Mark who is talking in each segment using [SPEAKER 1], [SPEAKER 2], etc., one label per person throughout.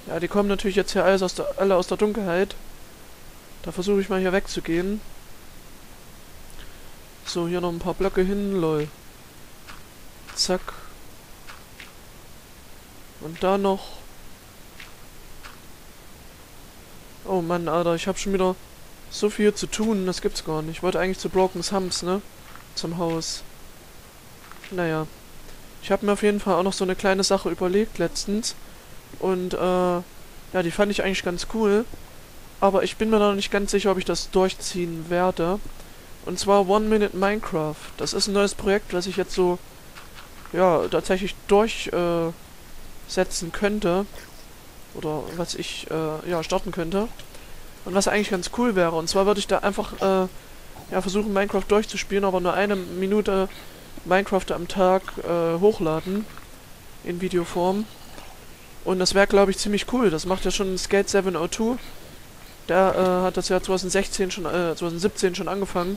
[SPEAKER 1] Ja, die kommen natürlich jetzt hier alle aus der Dunkelheit. Da versuche ich mal hier wegzugehen. So, hier noch ein paar Blöcke hin, lol. Zack. Und da noch. Oh Mann, Alter, ich habe schon wieder so viel zu tun, das gibt's gar nicht. Ich wollte eigentlich zu Broken Thumbs, ne? Zum Haus. Naja. Ich habe mir auf jeden Fall auch noch so eine kleine Sache überlegt letztens. Und, ja, die fand ich eigentlich ganz cool. Aber ich bin mir noch nicht ganz sicher, ob ich das durchziehen werde. Und zwar One Minute Minecraft. Das ist ein neues Projekt, was ich jetzt so, ja, tatsächlich durchsetzen könnte. Oder was ich, ja, starten könnte. Und was eigentlich ganz cool wäre. Und zwar würde ich da einfach, ja, versuchen, Minecraft durchzuspielen, aber nur 1 Minute Minecraft am Tag hochladen. In Videoform. Und das wäre, glaube ich, ziemlich cool. Das macht ja schon Skate 702. Der hat das Jahr 2017 schon angefangen.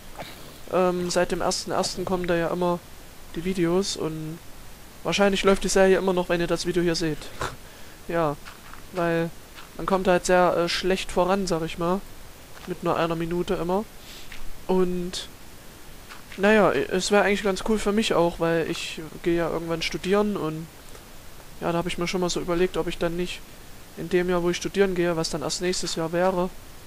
[SPEAKER 1] Seit dem 1.1. kommen da ja immer die Videos und wahrscheinlich läuft die Serie immer noch, wenn ihr das Video hier seht. Ja, weil man kommt halt sehr schlecht voran, sag ich mal. Mit nur 1 Minute immer. Und naja, es wäre eigentlich ganz cool für mich auch, weil ich gehe ja irgendwann studieren und ja, da habe ich mir schon mal so überlegt, ob ich dann nicht in dem Jahr, wo ich studieren gehe, was dann erst nächstes Jahr wäre,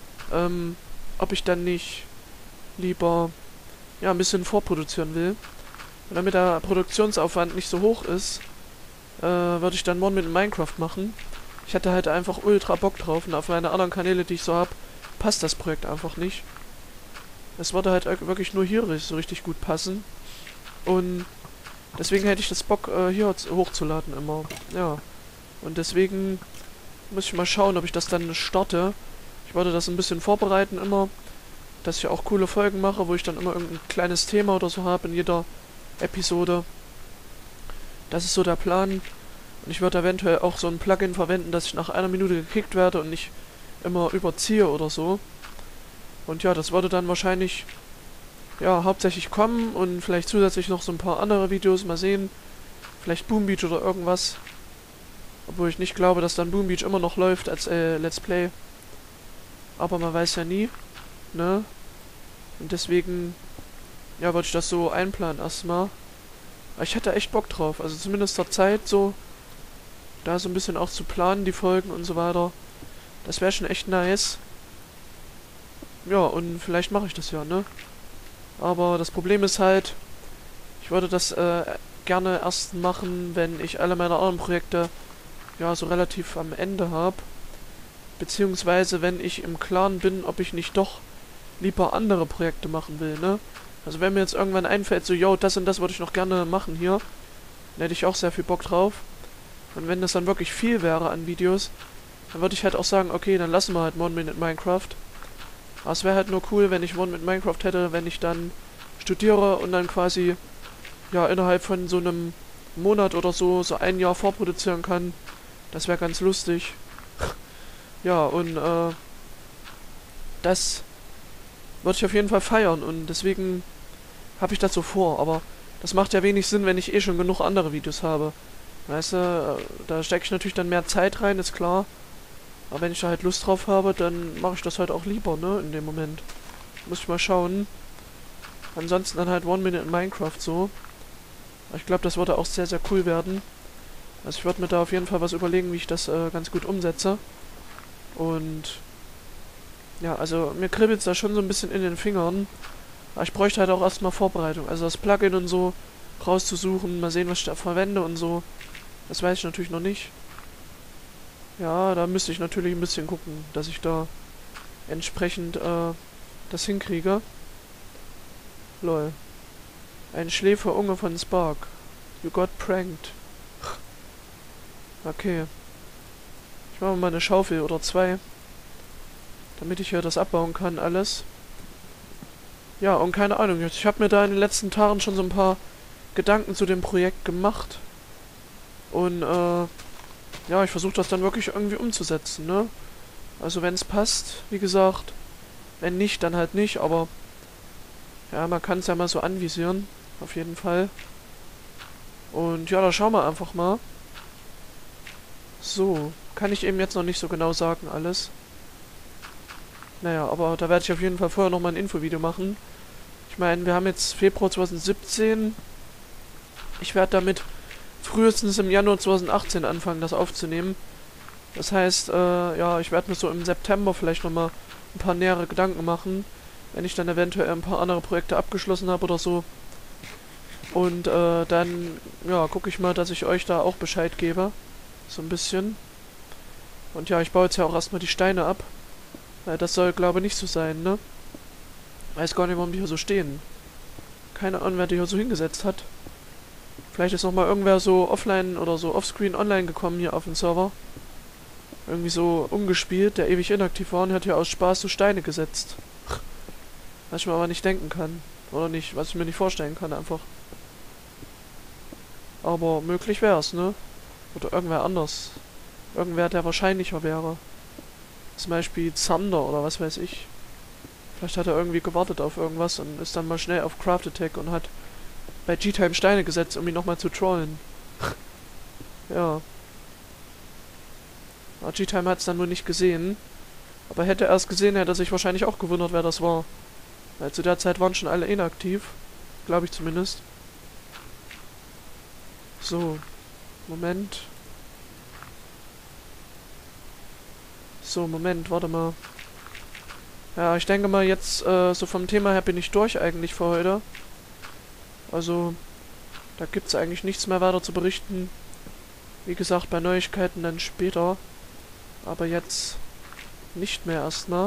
[SPEAKER 1] ob ich dann nicht lieber, ja, ein bisschen vorproduzieren will. Und damit der Produktionsaufwand nicht so hoch ist, würde ich dann One mit Minecraft machen. Ich hatte halt einfach ultra Bock drauf und auf meine anderen Kanäle, die ich so habe, passt das Projekt einfach nicht. Es würde halt wirklich nur hier so richtig gut passen. Und deswegen hätte ich das Bock, hier hochzuladen immer. Ja. Und deswegen muss ich mal schauen, ob ich das dann starte. Ich wollte das ein bisschen vorbereiten immer, dass ich auch coole Folgen mache, wo ich dann immer irgendein kleines Thema oder so habe in jeder Episode. Das ist so der Plan. Und ich würde eventuell auch so ein Plugin verwenden, dass ich nach 1 Minute gekickt werde und nicht immer überziehe oder so. Und ja, das würde dann wahrscheinlich, ja, hauptsächlich kommen und vielleicht zusätzlich noch so ein paar andere Videos, mal sehen. Vielleicht Boom Beach oder irgendwas. Obwohl ich nicht glaube, dass dann Boom Beach immer noch läuft als Let's Play. Aber man weiß ja nie, ne? Und deswegen, ja, wollte ich das so einplanen erstmal. Aber ich hätte echt Bock drauf. Also zumindest zur Zeit so, da so ein bisschen auch zu planen, die Folgen und so weiter. Das wäre schon echt nice. Ja, und vielleicht mache ich das ja, ne? Aber das Problem ist halt, ich würde das gerne erst machen, wenn ich alle meine anderen Projekte ja so relativ am Ende habe. Beziehungsweise wenn ich im Klaren bin, ob ich nicht doch lieber andere Projekte machen will, ne? Also wenn mir jetzt irgendwann einfällt, so, yo, das und das würde ich noch gerne machen hier, dann hätte ich auch sehr viel Bock drauf. Und wenn das dann wirklich viel wäre an Videos, dann würde ich halt auch sagen, okay, dann lassen wir halt One Minute Minecraft. Aber es wäre halt nur cool, wenn ich One Minute Minecraft hätte, wenn ich dann studiere und dann quasi, ja, innerhalb von so einem Monat oder so, so 1 Jahr vorproduzieren kann. Das wäre ganz lustig. Ja, und, das würde ich auf jeden Fall feiern und deswegen habe ich das so vor. Aber das macht ja wenig Sinn, wenn ich eh schon genug andere Videos habe. Weißt du, da stecke ich natürlich dann mehr Zeit rein, ist klar. Aber wenn ich da halt Lust drauf habe, dann mache ich das halt auch lieber, ne, in dem Moment. Muss ich mal schauen. Ansonsten dann halt One Minute in Minecraft so. Aber ich glaube, das würde auch sehr, sehr cool werden. Also ich würde mir da auf jeden Fall was überlegen, wie ich das ganz gut umsetze. Und ja, also mir kribbelt es da schon so ein bisschen in den Fingern. Aber ich bräuchte halt auch erstmal Vorbereitung. Also das Plugin und so rauszusuchen, mal sehen, was ich da verwende und so. Das weiß ich natürlich noch nicht. Ja, da müsste ich natürlich ein bisschen gucken, dass ich da entsprechend das hinkriege. Lol. Ein Schläferunge von Spark. You got pranked. Okay. Ich mache mal eine Schaufel oder 2. Damit ich hier das abbauen kann, alles. Ja, und keine Ahnung. Ich habe mir da in den letzten Tagen schon so ein paar Gedanken zu dem Projekt gemacht. Und, ja, ich versuche das dann wirklich irgendwie umzusetzen, ne? Also wenn es passt, wie gesagt. Wenn nicht, dann halt nicht, aber ja, man kann es ja mal so anvisieren. Auf jeden Fall. Und ja, da schauen wir einfach mal. So. kann ich eben jetzt noch nicht so genau sagen, alles. Naja, aber da werde ich auf jeden Fall vorher nochmal ein Infovideo machen. Ich meine, wir haben jetzt Februar 2017. Ich werde damit frühestens im Januar 2018 anfangen, das aufzunehmen. Das heißt, ja, ich werde mir so im September vielleicht nochmal ein paar nähere Gedanken machen, wenn ich dann eventuell ein paar andere Projekte abgeschlossen habe oder so. Und dann, ja, gucke ich mal, dass ich euch da auch Bescheid gebe. So ein bisschen. Und ja, ich baue jetzt ja auch erstmal die Steine ab. Weil das soll, glaube ich, nicht so sein, ne? Weiß gar nicht, warum die hier so stehen. Keine Ahnung, wer die hier so hingesetzt hat. Vielleicht ist nochmal irgendwer so offline oder so offscreen online gekommen hier auf den Server. Irgendwie so umgespielt, der ewig inaktiv war und hat hier aus Spaß so Steine gesetzt. Was ich mir aber nicht denken kann. Oder nicht, was ich mir nicht vorstellen kann einfach. Aber möglich wär's, ne? Oder irgendwer anders. Irgendwer, der wahrscheinlicher wäre. Zum Beispiel Zander oder was weiß ich. Vielleicht hat er irgendwie gewartet auf irgendwas und ist dann mal schnell auf Craft Attack und hat bei G-Time Steine gesetzt, um ihn nochmal zu trollen. Ja. G-Time hat es dann wohl nicht gesehen. Aber hätte er es gesehen, hätte er sich wahrscheinlich auch gewundert, wer das war. Weil zu der Zeit waren schon alle inaktiv. Glaube ich zumindest. So. Moment. So, Moment, warte mal. Ja, ich denke mal jetzt, so vom Thema her bin ich durch eigentlich für heute. Also, da gibt es eigentlich nichts mehr weiter zu berichten. Wie gesagt, bei Neuigkeiten dann später. Aber jetzt nicht mehr erstmal.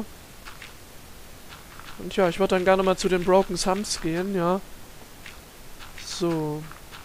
[SPEAKER 1] Und ja, ich würde dann gerne mal zu den Broken Thumbs gehen, ja. So.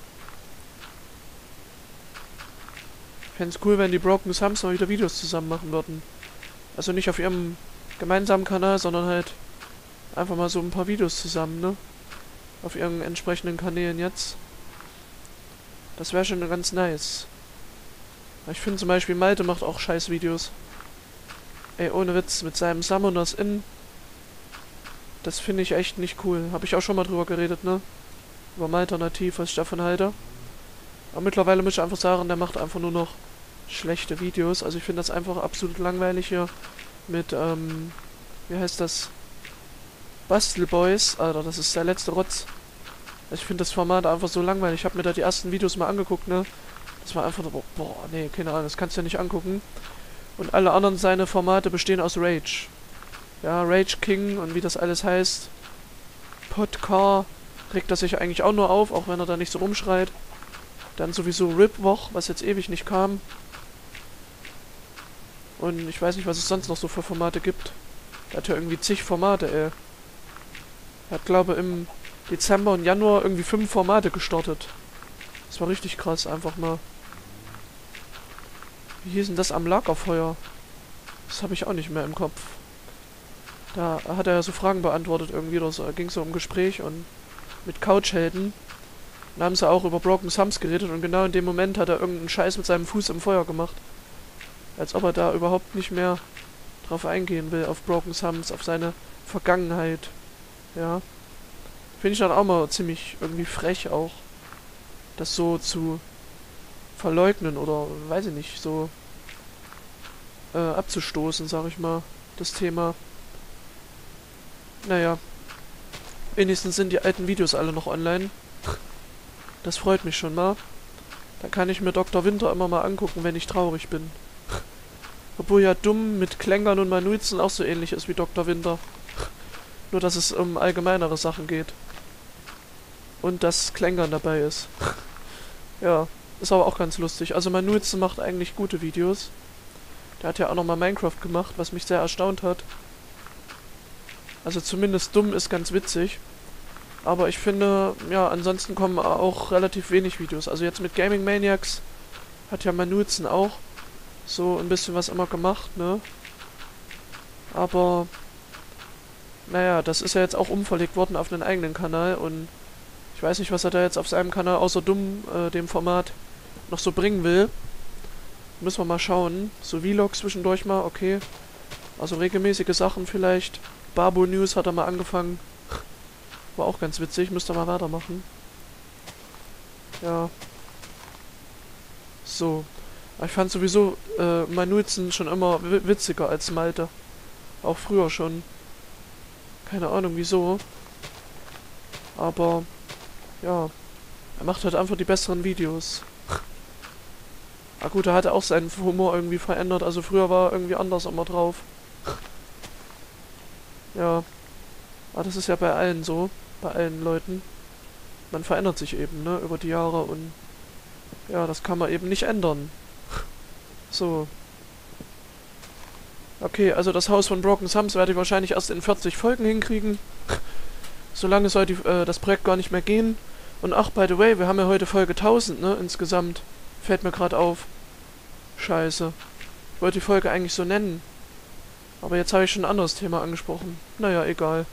[SPEAKER 1] Ich fände es cool, wenn die Broken Thumbs mal wieder Videos zusammen machen würden. Also nicht auf ihrem gemeinsamen Kanal, sondern halt einfach mal so ein paar Videos zusammen, ne? Auf ihren entsprechenden Kanälen jetzt. Das wäre schon ganz nice. Ich finde zum Beispiel Malte macht auch scheiß Videos. Ey, ohne Witz, mit seinem Summoners In. Das finde ich echt nicht cool. Habe ich auch schon mal drüber geredet, ne? Über Malte Nativ, was ich davon halte. Aber mittlerweile muss ich einfach sagen, der macht einfach nur noch schlechte Videos. Also ich finde das einfach absolut langweilig hier. Mit, wie heißt das? Bastelboys. Alter, das ist der letzte Rotz. Also ich finde das Format einfach so langweilig. Ich habe mir da die ersten Videos mal angeguckt, ne? Das war einfach so, boah, nee, keine Ahnung, das kannst du ja nicht angucken. Und alle anderen seine Formate bestehen aus Rage. Ja, Rage King und wie das alles heißt. Podcar regt er sich eigentlich auch nur auf, auch wenn er da nicht so rumschreit. Dann sowieso Ripwoch, was jetzt ewig nicht kam. Und ich weiß nicht, was es sonst noch so für Formate gibt. Der hat ja irgendwie zig Formate, ey. Er hat, glaube ich, im Dezember und Januar irgendwie 5 Formate gestartet. Das war richtig krass, einfach mal. Wie hieß denn das am Lagerfeuer? Das habe ich auch nicht mehr im Kopf. Da hat er ja so Fragen beantwortet irgendwie, oder so. Ging so um Gespräch und mit Couchhelden. Da haben sie auch über Broken Thumbs geredet und genau in dem Moment hat er irgendeinen Scheiß mit seinem Fuß im Feuer gemacht. Als ob er da überhaupt nicht mehr drauf eingehen will, auf Broken Thumbs, auf seine Vergangenheit. Ja. Finde ich dann auch mal ziemlich irgendwie frech auch, das so zu verleugnen oder, weiß ich nicht, so abzustoßen, sag ich mal, das Thema. Naja. Wenigstens sind die alten Videos alle noch online. Das freut mich schon mal. Da kann ich mir Dr. Winter immer mal angucken, wenn ich traurig bin. Obwohl ja Dumm mit Klängern und Manuizen auch so ähnlich ist wie Dr. Winter. Nur, dass es um allgemeinere Sachen geht. Und dass Klängern dabei ist. Ja, ist aber auch ganz lustig. Also Manuizen macht eigentlich gute Videos. Der hat ja auch nochmal Minecraft gemacht, was mich sehr erstaunt hat. Also zumindest Dumm ist ganz witzig. Aber ich finde, ja, ansonsten kommen auch relativ wenig Videos. Also jetzt mit Gaming Maniacs hat ja Manuizen auch so ein bisschen was immer gemacht, ne? Aber, naja, das ist ja jetzt auch umverlegt worden auf einen eigenen Kanal und ich weiß nicht, was er da jetzt auf seinem Kanal außer Dumm, dem Format, noch so bringen will. Müssen wir mal schauen. So Vlogs zwischendurch mal, okay. Also regelmäßige Sachen vielleicht. Barbo News hat er mal angefangen. War auch ganz witzig, müsste mal weitermachen. Ja. So. Ich fand sowieso Manuelsen schon immer witziger als Malte. Auch früher schon. Keine Ahnung wieso. Aber, ja. Er macht halt einfach die besseren Videos. Ah gut, er hatte auch seinen Humor irgendwie verändert. Also früher war er irgendwie anders immer drauf. Ja. Aber das ist ja bei allen so. Bei allen Leuten. Man verändert sich eben, ne? Über die Jahre und... Ja, das kann man eben nicht ändern. So. Okay, also das Haus von Broken Thumbs werde ich wahrscheinlich erst in 40 Folgen hinkriegen. Solange soll das Projekt gar nicht mehr gehen. Und ach, by the way, wir haben ja heute Folge 1000, ne, insgesamt. Fällt mir gerade auf. Scheiße. Ich wollte die Folge eigentlich so nennen. Aber jetzt habe ich schon ein anderes Thema angesprochen. Naja, egal.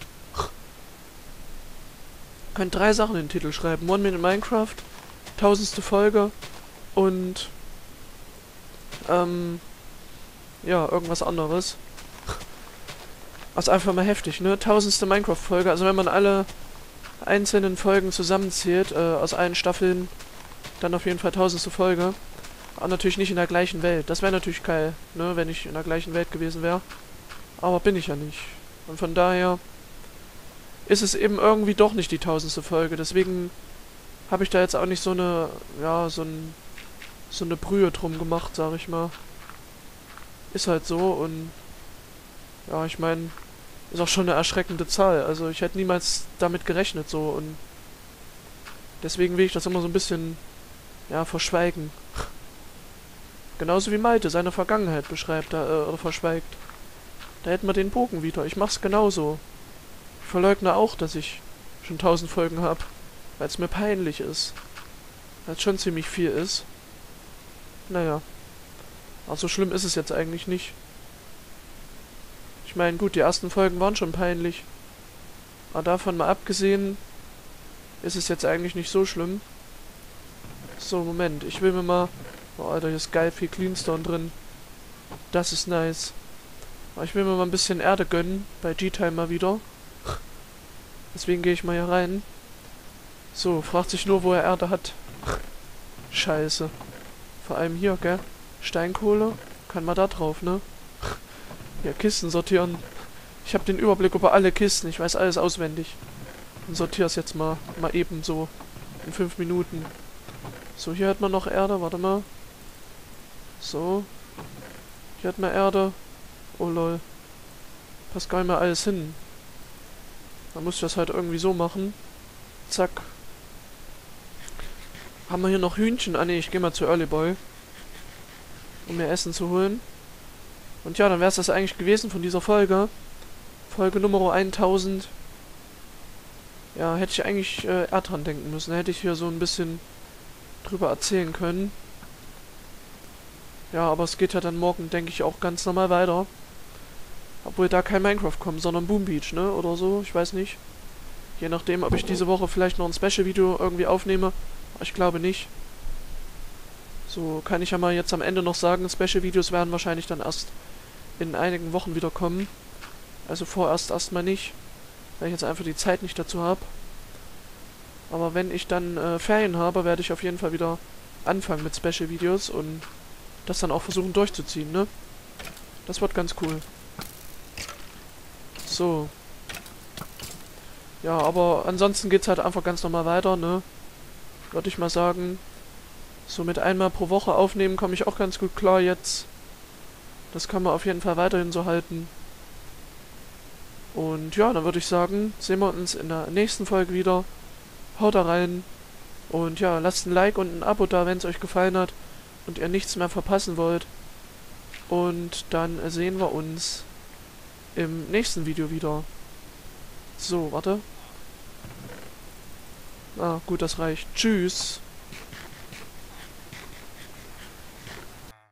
[SPEAKER 1] Könnt 3 Sachen in den Titel schreiben. One Minute Minecraft, 1000. Folge und ja, irgendwas anderes. Also einfach mal heftig, ne? 1000. Minecraft-Folge. Also wenn man alle einzelnen Folgen zusammenzählt, aus allen Staffeln, dann auf jeden Fall 1000. Folge. Aber natürlich nicht in der gleichen Welt. Das wäre natürlich geil, ne? Wenn ich in der gleichen Welt gewesen wäre. Aber bin ich ja nicht. Und von daher ist es eben irgendwie doch nicht die 1000. Folge. Deswegen habe ich da jetzt auch nicht so eine, ja, so eine Brühe drum gemacht, sag ich mal. Ist halt so und ja, ich meine, ist auch schon eine erschreckende Zahl. Also ich hätte niemals damit gerechnet so und deswegen will ich das immer so ein bisschen, ja, verschweigen. Genauso wie Malte seine Vergangenheit beschreibt oder verschweigt. Da hätten wir den Bogen wieder. Ich mach's genauso. Ich verleugne auch, dass ich schon 1000 Folgen habe, weil es mir peinlich ist. Weil es schon ziemlich viel ist. Naja. Aber so schlimm ist es jetzt eigentlich nicht. Ich meine, gut, die ersten Folgen waren schon peinlich. Aber davon mal abgesehen, ist es jetzt eigentlich nicht so schlimm. So, Moment, ich will mir mal... Oh, Alter, hier ist geil viel Cleanstone drin. Das ist nice. Aber ich will mir mal ein bisschen Erde gönnen, bei G-Time mal wieder. Deswegen gehe ich mal hier rein. So, fragt sich nur, wo er Erde hat. Scheiße. Vor allem hier, gell? Steinkohle, kann man da drauf, ne? Ja, Kisten sortieren. Ich habe den Überblick über alle Kisten, ich weiß alles auswendig. Und sortiere es jetzt mal eben so. In 5 Minuten. So, hier hat man noch Erde, warte mal. So. Hier hat man Erde. Oh lol. Passt gar nicht mehr alles hin. Da muss ich das halt irgendwie so machen. Zack. Haben wir hier noch Hühnchen? Ah ne, ich gehe mal zu Early Boy. Um mir Essen zu holen. Und ja, dann wäre es das eigentlich gewesen von dieser Folge. Folge Nummer 1000. Ja, hätte ich eigentlich eher dran denken müssen. Hätte ich hier so ein bisschen drüber erzählen können. Ja, aber es geht ja dann morgen, denke ich, auch ganz normal weiter. Obwohl da kein Minecraft kommt, sondern Boom Beach, ne? Oder so, ich weiß nicht. Je nachdem, ob ich diese Woche vielleicht noch ein Special-Video irgendwie aufnehme. Aber ich glaube nicht. So, kann ich ja mal jetzt am Ende noch sagen, Special-Videos werden wahrscheinlich dann erst in einigen Wochen wieder kommen. Also vorerst erstmal nicht, weil ich jetzt einfach die Zeit nicht dazu habe. Aber wenn ich dann Ferien habe, werde ich auf jeden Fall wieder anfangen mit Special-Videos und das dann auch versuchen durchzuziehen, ne? Das wird ganz cool. So. Ja, aber ansonsten geht's halt einfach ganz normal weiter, ne? Würde ich mal sagen. So mit einmal pro Woche aufnehmen komme ich auch ganz gut klar jetzt. Das kann man auf jeden Fall weiterhin so halten. Und ja, dann würde ich sagen, sehen wir uns in der nächsten Folge wieder. Haut da rein. Und ja, lasst ein Like und ein Abo da, wenn es euch gefallen hat und ihr nichts mehr verpassen wollt. Und dann sehen wir uns im nächsten Video wieder. So, warte. Ah, gut, das reicht. Tschüss.